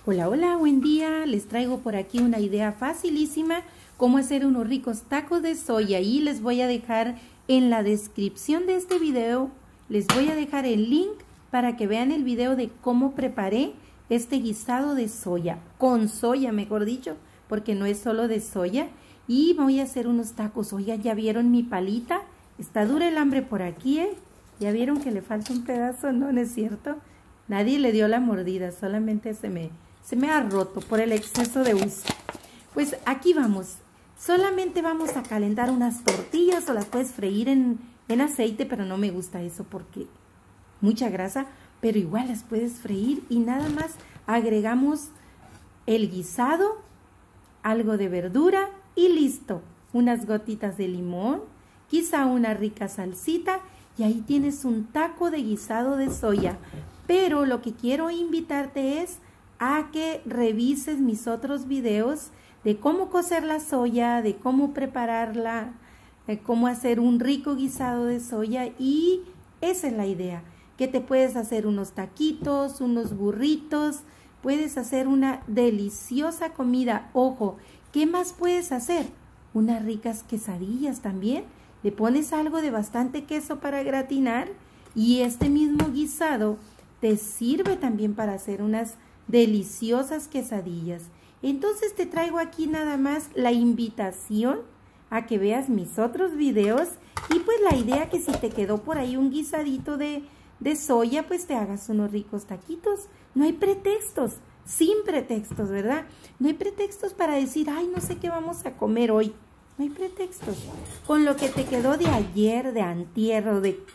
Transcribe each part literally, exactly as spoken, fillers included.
Hola, hola, buen día. Les traigo por aquí una idea facilísima, cómo hacer unos ricos tacos de soya. Y les voy a dejar en la descripción de este video, les voy a dejar el link para que vean el video de cómo preparé este guisado de soya, con soya mejor dicho, porque no es solo de soya. Y voy a hacer unos tacos. Oigan, ¿ya vieron mi palita? Está dura el hambre por aquí, ¿eh? ¿Ya vieron que le falta un pedazo? No, no es cierto. Nadie le dio la mordida, solamente se me, se me ha roto por el exceso de uso. Pues aquí vamos. Solamente vamos a calentar unas tortillas o las puedes freír en, en aceite, pero no me gusta eso porque mucha grasa, pero igual las puedes freír y nada más agregamos el guisado, algo de verdura y listo. Unas gotitas de limón, quizá una rica salsita y ahí tienes un taco de guisado de soya. Pero lo que quiero invitarte es a que revises mis otros videos de cómo cocer la soya, de cómo prepararla, de cómo hacer un rico guisado de soya. Y esa es la idea, que te puedes hacer unos taquitos, unos burritos, puedes hacer una deliciosa comida. Ojo, ¿qué más puedes hacer? Unas ricas quesadillas también. Le pones algo de bastante queso para gratinar y este mismo guisado te sirve también para hacer unas deliciosas quesadillas. Entonces te traigo aquí nada más la invitación a que veas mis otros videos y pues la idea que si te quedó por ahí un guisadito de, de soya, pues te hagas unos ricos taquitos. No hay pretextos, sin pretextos, ¿verdad? No hay pretextos para decir, ay, no sé qué vamos a comer hoy. No hay pretextos. Con lo que te quedó de ayer, de antier o de,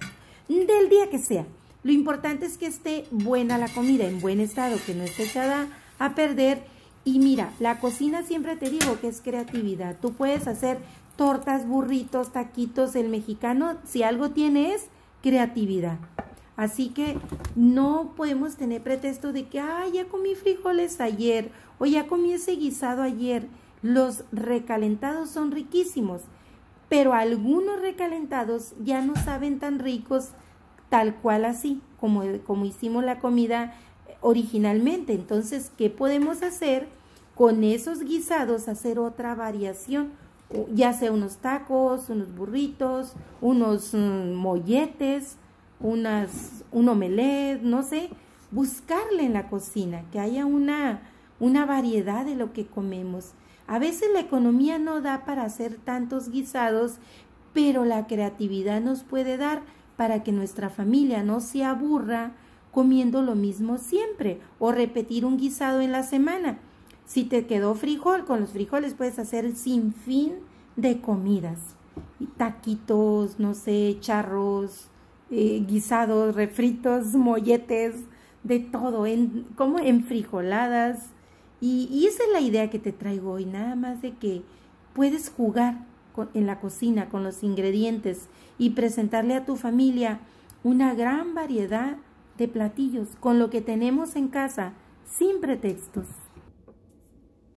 del día que sea. Lo importante es que esté buena la comida, en buen estado, que no esté echada a perder. Y mira, la cocina siempre te digo que es creatividad. Tú puedes hacer tortas, burritos, taquitos. El mexicano, si algo tiene, es creatividad. Así que no podemos tener pretexto de que, ah, ya comí frijoles ayer o ya comí ese guisado ayer. Los recalentados son riquísimos, pero algunos recalentados ya no saben tan ricos tal cual así, como, como hicimos la comida originalmente. Entonces, ¿qué podemos hacer con esos guisados? Hacer otra variación, ya sea unos tacos, unos burritos, unos mmm, molletes, unas, un omelette, no sé, buscarle en la cocina, que haya una, una variedad de lo que comemos. A veces la economía no da para hacer tantos guisados, pero la creatividad nos puede dar para que nuestra familia no se aburra comiendo lo mismo siempre o repetir un guisado en la semana. Si te quedó frijol, con los frijoles puedes hacer sin fin de comidas. Taquitos, no sé, charros, eh, guisados, refritos, molletes, de todo, en, como en frijoladas. Y, y esa es la idea que te traigo hoy, nada más de que puedes jugar con, en la cocina con los ingredientes y presentarle a tu familia una gran variedad de platillos con lo que tenemos en casa, sin pretextos.